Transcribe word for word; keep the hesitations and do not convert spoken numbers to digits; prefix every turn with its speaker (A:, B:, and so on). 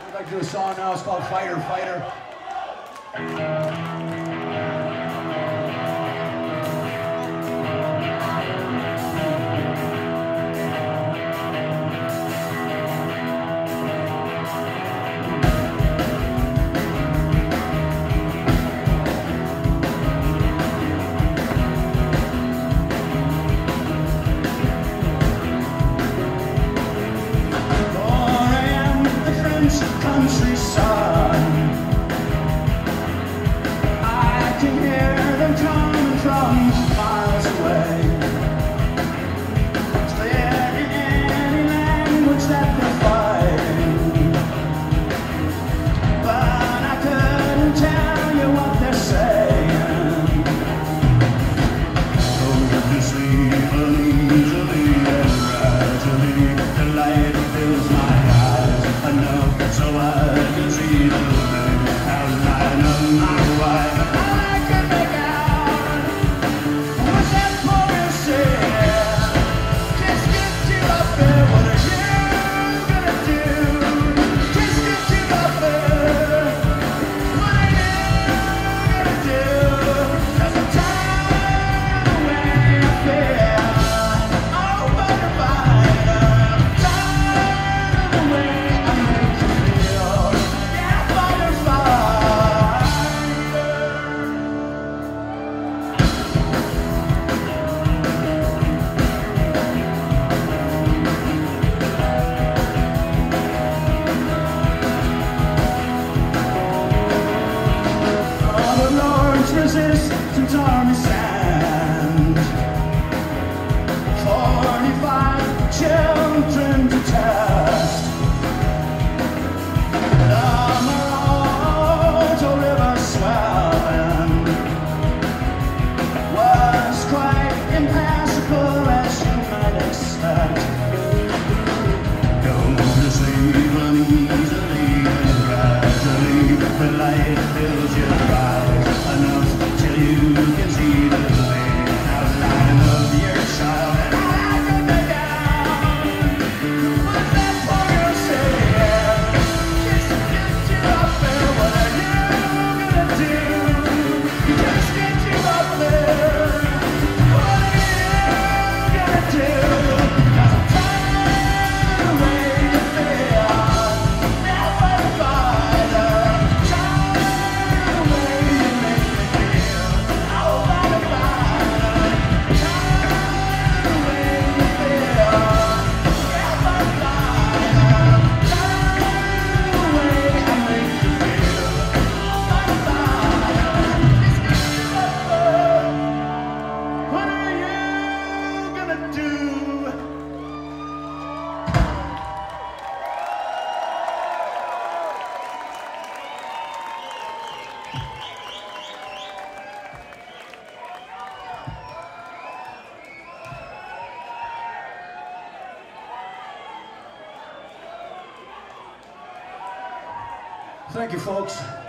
A: I'd like to do a song now. It's called Fighter, Fighter.
B: Countryside, I can hear them coming from miles away, clear in any language that they're fighting, but I couldn't tell you what they're saying. Oh, you sleep uneasily and gradually the light fills my eyes enough so I can see the outline of my wife. I can make out what's that for say? Just get you up there. What are you gonna do? Just get you up there. What are you gonna do? 'Cause I'm tired of the way I feel. Oh, butterfly, I'm tired of the way I make you feel. Yeah, butterfly. All the Lord's resistance army stand. Forty-five children to test. The Morocco River swelling was quite impassable as you might expect. Don't sleep uneasily and gradually the light fills your eyes enough till you can see the main outline of your child. And I can make out what's that for you say? Just get you up there. What are you gonna do? Just get you up there. What are you gonna do? 'Cause I'm tired of the way you feel. Never fight her. Tired of the way you make me feel. Oh, never fight her. Tired of the way you feel. Never fight her. Tired of the way I make you feel. Never fight her. Just get you up there. What are you gonna do?
A: Thank you, folks.